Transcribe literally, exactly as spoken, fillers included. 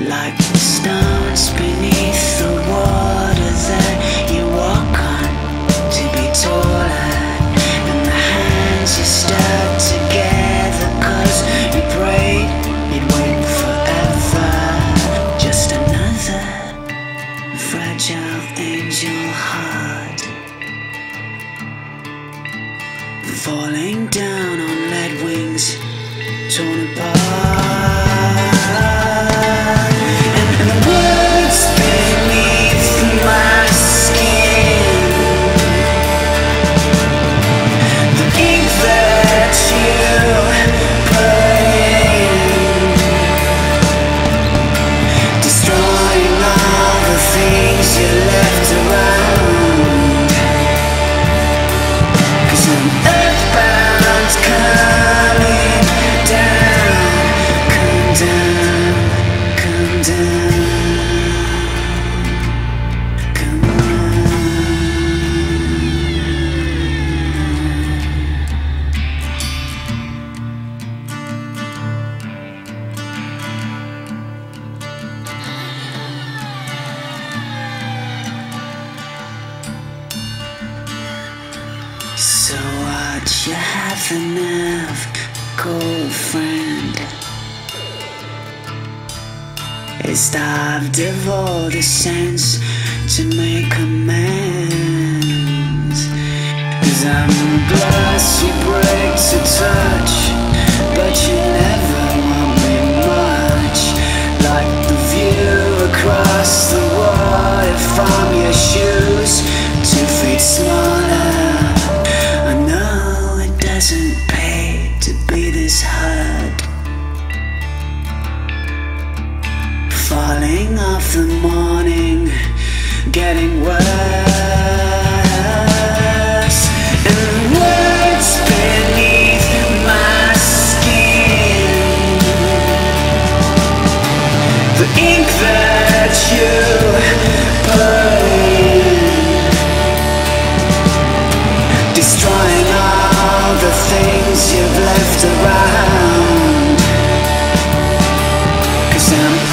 like the stones beneath the water that you walk on to be taller, and the hands you stuck together cause you prayed you'd wait forever. Just another fragile angel heart falling down on lead wings, torn apart. And, and the words beneath my skin, the ink that you put in, destroying all the things you left around. 'Cause I'm earthbound, coming down, come down, come down, come on. So what, you have enough, girlfriend? It's starved of all the sense to make amends. 'Cause I'm the glass you break to touch, but you never want me much. Like the view across the water from your shoes, two feet smaller. I know it doesn't pay to be this hurt, falling off the morning, getting worse. And the words beneath my skin, the ink that you put in, destroying all the things you've left around. 'Cause I'm